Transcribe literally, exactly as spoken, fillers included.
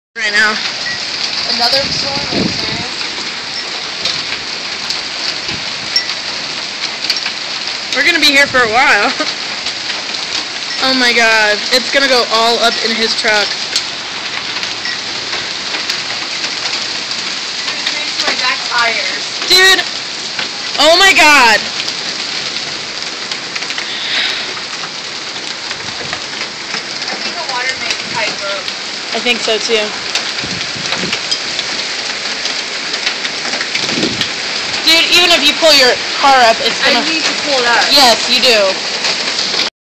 Right now. Another storm right there. We're gonna be here for a while. Oh my god, it's gonna go all up in his truck. Makes my back tires. Dude, oh my god. I think the water main pipe broke. I think so too. Dude, even if you pull your car up, it's gonna... I need to pull it up. Yes, you do.